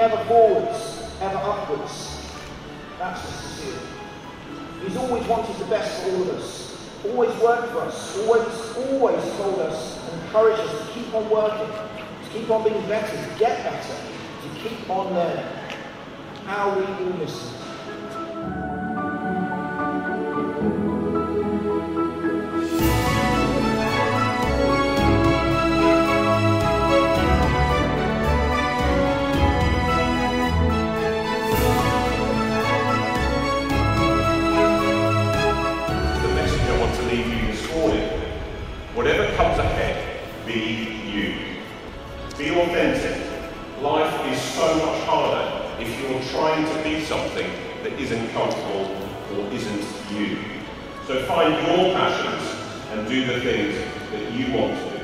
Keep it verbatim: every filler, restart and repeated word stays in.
ever forwards, ever upwards. That's Mr Millar. He's always wanted the best for all of us, always worked for us, always, always told us and encouraged us to keep on working, to keep on being better, to get better, to keep on learning. How we all miss him. Whatever comes ahead, be you. Be authentic. Life is so much harder if you're trying to be something that isn't comfortable or isn't you. So find your passions and do the things that you want to do.